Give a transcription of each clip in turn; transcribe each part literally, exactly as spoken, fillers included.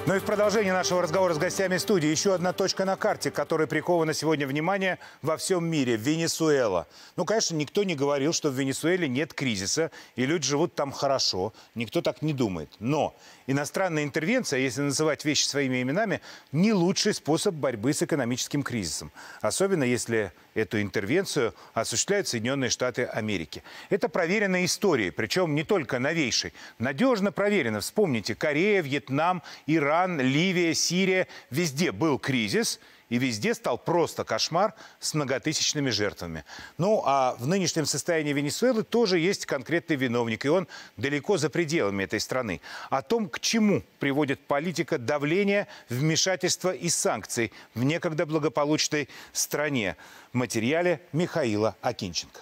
Ну и в продолжение нашего разговора с гостями студии еще одна точка на карте, к которой приковано сегодня внимание во всем мире – Венесуэла. Ну, конечно, никто не говорил, что в Венесуэле нет кризиса, и люди живут там хорошо. Никто так не думает. Но иностранная интервенция, если называть вещи своими именами, не лучший способ борьбы с экономическим кризисом. Особенно если эту интервенцию осуществляют Соединенные Штаты Америки. Это проверенная история, причем не только новейшей. Надежно проверено. Вспомните, Корея, Вьетнам, Иран, Ливия, Сирия. Везде был кризис, и везде стал просто кошмар с многотысячными жертвами. Ну, а в нынешнем состоянии Венесуэлы тоже есть конкретный виновник, и он далеко за пределами этой страны. О том, к чему приводит политика давления, вмешательства и санкций в некогда благополучной стране. В материале Михаила Акинченко.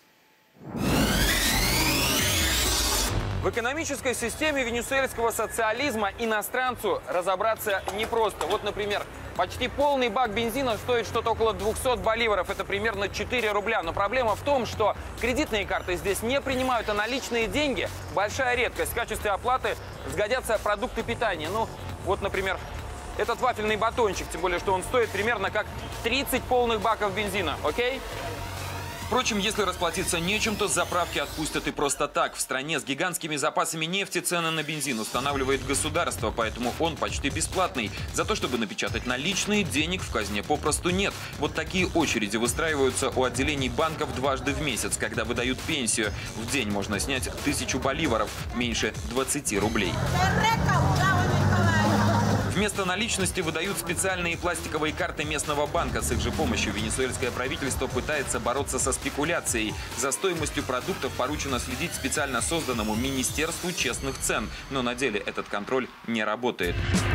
В экономической системе венесуэльского социализма иностранцу разобраться непросто. Вот, например, почти полный бак бензина стоит что-то около двухсот боливаров. Это примерно четыре рубля. Но проблема в том, что кредитные карты здесь не принимают, а наличные деньги – большая редкость. В качестве оплаты сгодятся продукты питания. Ну, вот, например, этот вафельный батончик, тем более, что он стоит примерно как тридцать полных баков бензина. Окей? Впрочем, если расплатиться нечем, то заправки отпустят и просто так. В стране с гигантскими запасами нефти цены на бензин устанавливает государство, поэтому он почти бесплатный. За то, чтобы напечатать наличные, денег в казне попросту нет. Вот такие очереди выстраиваются у отделений банков дважды в месяц, когда выдают пенсию. В день можно снять тысячу боливаров, меньше двадцати рублей. Вместо наличности выдают специальные пластиковые карты местного банка. С их же помощью венесуэльское правительство пытается бороться со спекуляцией. За стоимостью продуктов поручено следить специально созданному Министерству честных цен. Но на деле этот контроль не работает.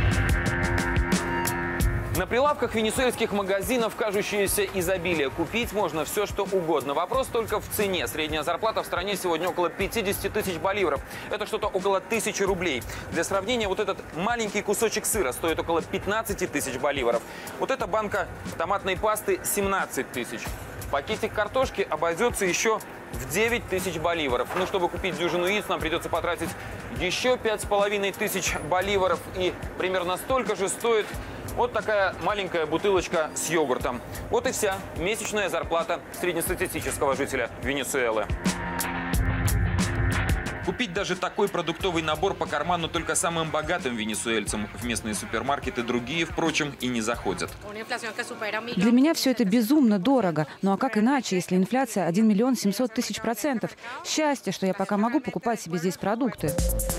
На прилавках венесуэльских магазинов кажущееся изобилие. Купить можно все, что угодно. Вопрос только в цене. Средняя зарплата в стране сегодня около пятидесяти тысяч боливаров. Это что-то около тысячи рублей. Для сравнения, вот этот маленький кусочек сыра стоит около пятнадцати тысяч боливаров. Вот эта банка томатной пасты – семнадцать тысяч. Пакетик картошки обойдется еще в девять тысяч боливаров. Ну, чтобы купить дюжину яиц, нам придется потратить еще пять с половиной тысяч боливаров. И примерно столько же стоит вот такая маленькая бутылочка с йогуртом. Вот и вся месячная зарплата среднестатистического жителя Венесуэлы. Купить даже такой продуктовый набор по карману только самым богатым венесуэльцам. В местные супермаркеты другие, впрочем, и не заходят. Для меня все это безумно дорого. Ну а как иначе, если инфляция один миллион семьсот тысяч процентов? Счастье, что я пока могу покупать себе здесь продукты.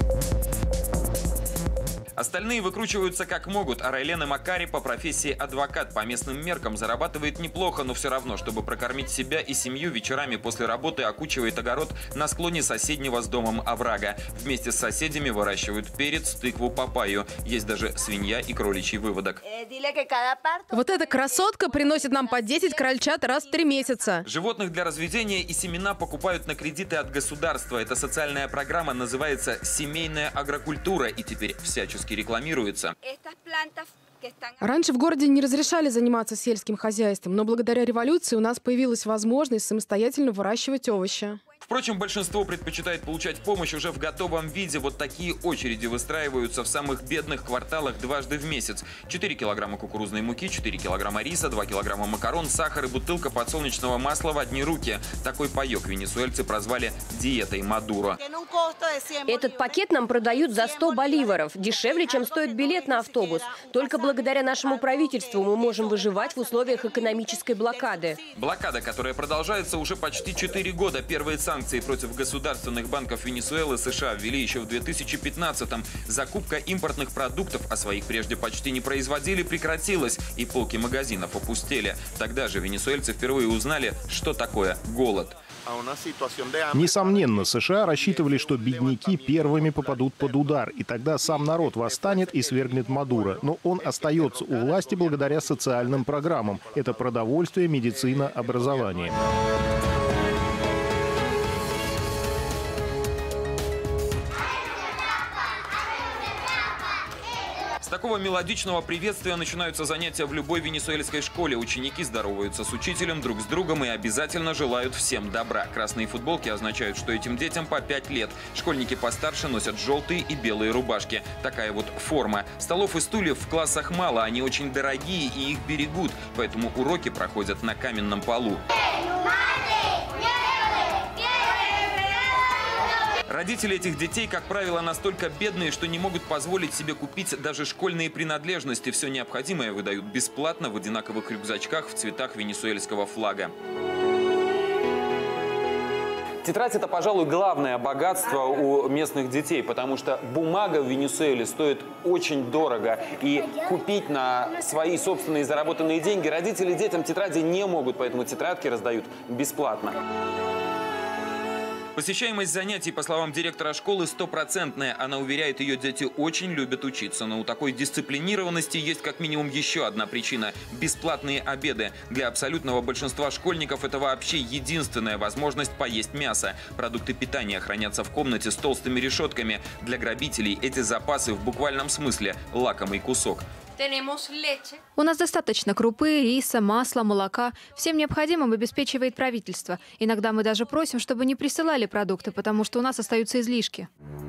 Остальные выкручиваются как могут, а Райлена Макари по профессии адвокат. По местным меркам зарабатывает неплохо, но все равно, чтобы прокормить себя и семью, вечерами после работы окучивает огород на склоне соседнего с домом оврага. Вместе с соседями выращивают перец, тыкву, папайю. Есть даже свинья и кроличий выводок. Вот эта красотка приносит нам по десять крольчат раз в три месяца. Животных для разведения и семена покупают на кредиты от государства. Эта социальная программа называется «Семейная агрокультура» и теперь всячески рекламируется. Раньше в городе не разрешали заниматься сельским хозяйством, но благодаря революции у нас появилась возможность самостоятельно выращивать овощи. Впрочем, большинство предпочитает получать помощь уже в готовом виде. Вот такие очереди выстраиваются в самых бедных кварталах дважды в месяц. четыре килограмма кукурузной муки, четыре килограмма риса, два килограмма макарон, сахар и бутылка подсолнечного масла в одни руки. Такой паёк венесуэльцы прозвали диетой Мадуро. Этот пакет нам продают за сто боливаров. Дешевле, чем стоит билет на автобус. Только благодаря нашему правительству мы можем выживать в условиях экономической блокады. Блокада, которая продолжается уже почти четыре года. Первые санкции против государственных банков Венесуэлы США ввели еще в две тысячи пятнадцатом. Закупка импортных продуктов, а своих прежде почти не производили, прекратилась, и полки магазинов опустели. Тогда же венесуэльцы впервые узнали, что такое голод. Несомненно, США рассчитывали, что бедняки первыми попадут под удар, и тогда сам народ восстанет и свергнет Мадуро. Но он остается у власти благодаря социальным программам. Это продовольствие, медицина, образование. С такого мелодичного приветствия начинаются занятия в любой венесуэльской школе. Ученики здороваются с учителем, друг с другом и обязательно желают всем добра. Красные футболки означают, что этим детям по пять лет. Школьники постарше носят желтые и белые рубашки. Такая вот форма. Столов и стульев в классах мало, они очень дорогие и их берегут, поэтому уроки проходят на каменном полу. Родители этих детей, как правило, настолько бедные, что не могут позволить себе купить даже школьные принадлежности. Все необходимое выдают бесплатно в одинаковых рюкзачках в цветах венесуэльского флага. Тетрадь – это, пожалуй, главное богатство у местных детей, потому что бумага в Венесуэле стоит очень дорого. И купить на свои собственные заработанные деньги родители детям тетради не могут, поэтому тетрадки раздают бесплатно. Посещаемость занятий, по словам директора школы, стопроцентная. Она уверяет, ее дети очень любят учиться. Но у такой дисциплинированности есть как минимум еще одна причина – бесплатные обеды. Для абсолютного большинства школьников это вообще единственная возможность поесть мясо. Продукты питания хранятся в комнате с толстыми решетками. Для грабителей эти запасы в буквальном смысле – лакомый кусок. У нас достаточно крупы, риса, масла, молока. Всем необходимым обеспечивает правительство. Иногда мы даже просим, чтобы не присылали продукты, потому что у нас остаются излишки.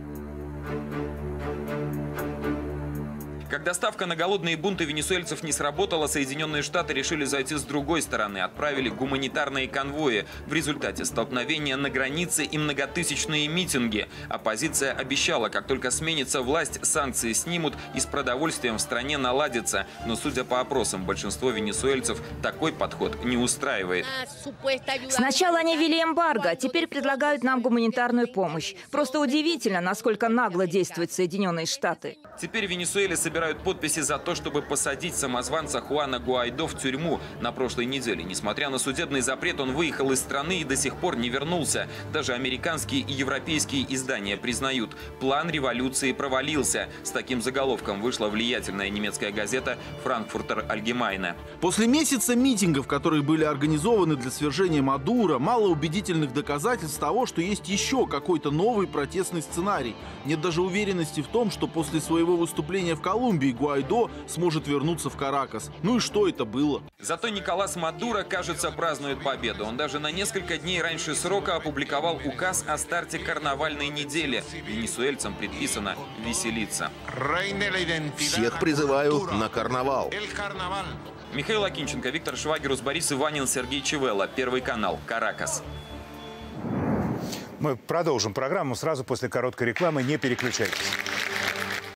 Когда ставка на голодные бунты венесуэльцев не сработала, Соединенные Штаты решили зайти с другой стороны. Отправили гуманитарные конвои. В результате столкновения на границе и многотысячные митинги. Оппозиция обещала, как только сменится власть, санкции снимут и с продовольствием в стране наладится. Но, судя по опросам, большинство венесуэльцев такой подход не устраивает. Сначала они ввели эмбарго, теперь предлагают нам гуманитарную помощь. Просто удивительно, насколько нагло действуют Соединенные Штаты. Теперь в Венесуэле собирают подписи за то, чтобы посадить самозванца Хуана Гуайдо в тюрьму на прошлой неделе. Несмотря на судебный запрет, он выехал из страны и до сих пор не вернулся. Даже американские и европейские издания признают, план революции провалился. С таким заголовком вышла влиятельная немецкая газета «Франкфуртер Альгемайне». После месяца митингов, которые были организованы для свержения Мадуро, мало убедительных доказательств того, что есть еще какой-то новый протестный сценарий. Нет даже уверенности в том, что после своего выступления в Колумбии Гуайдо сможет вернуться в Каракас. Ну и что это было? Зато Николас Мадуро, кажется, празднует победу. Он даже на несколько дней раньше срока опубликовал указ о старте карнавальной недели. Венесуэльцам предписано веселиться. Всех призываю на карнавал. Михаил Акинченко, Виктор Швагерус, Борис Иванин, Сергей Чевелла. Первый канал. Каракас. Мы продолжим программу сразу после короткой рекламы. Не переключайтесь.